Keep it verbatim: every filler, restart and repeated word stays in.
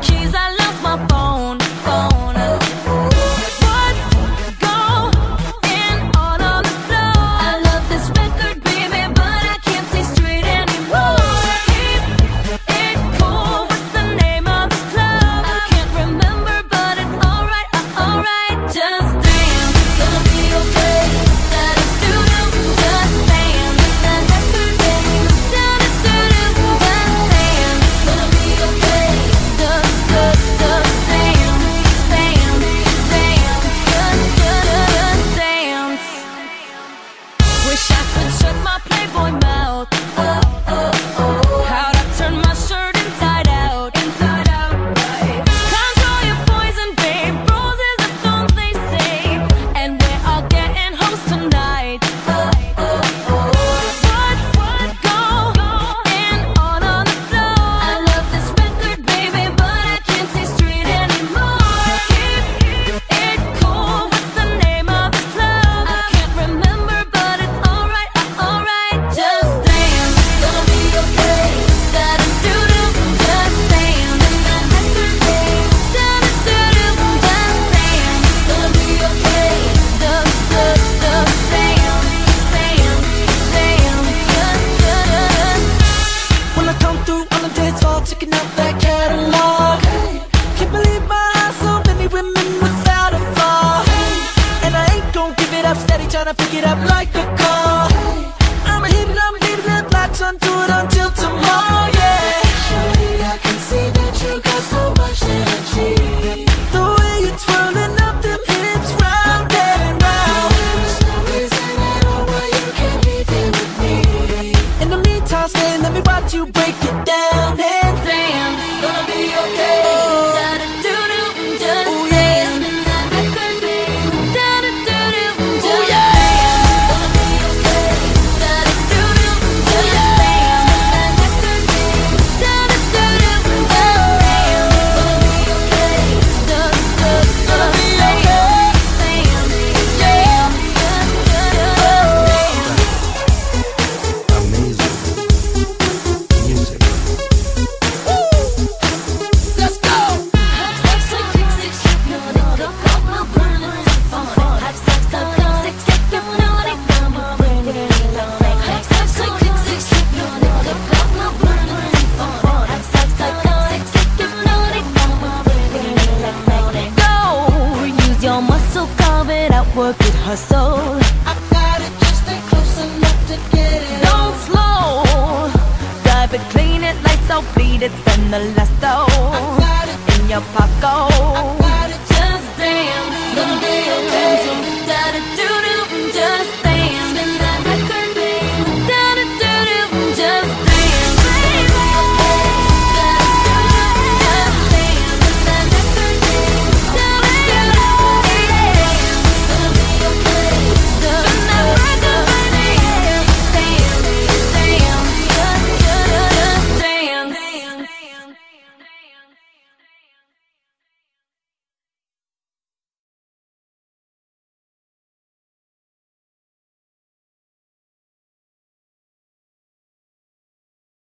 keys, I lost my phone, phone. Wish I could shut my Playboy mouth. Oh, oh, oh. How'd I turn my shirt inside out? Inside out, right. Control your poison, babe. Roses are thorns, they say. And we're all getting hoes tonight. Oh, oh, oh. What's what going on on the floor? I love this record, baby, but I can't see straight anymore. Keep it cool. What's the name of this club? I can't remember, but it's alright, alright. Just dance, gonna be okay. Da da do do, just dance. Da da do do, just dance. Gonna be okay. Da da da, dance, dance, dance. Just da da da. When I come through on the dance floor, checking out that catalog. Can't believe my eyes, so many women without a flaw. And I ain't gon' give it up, steady tryna pick it up like a call. I'ma hit it, I'ma leave it, latch onto it until tomorrow, yeah. Shorty, I can see that you got so much energy. The way you're twirling up them hips round and round. There's no reason at all why you can't be there with me. In the meantime, stay, let me watch you break it down and Dance, gonna be okay. Da da do do, just Ooh, yeah. dance. Da da do do, just Ooh, yeah. dance. Gonna be okay. Da da do do, just dance. Da da do do, just dance. Gonna be okay. Da da da, dance, dance, dance. Amazing music. Let's go! Work it, hustle. I got it, just stay close enough to get it. Don't slow. Drive it, clean it, lights out, bleed it, spend the last I dough got it. in your pocket.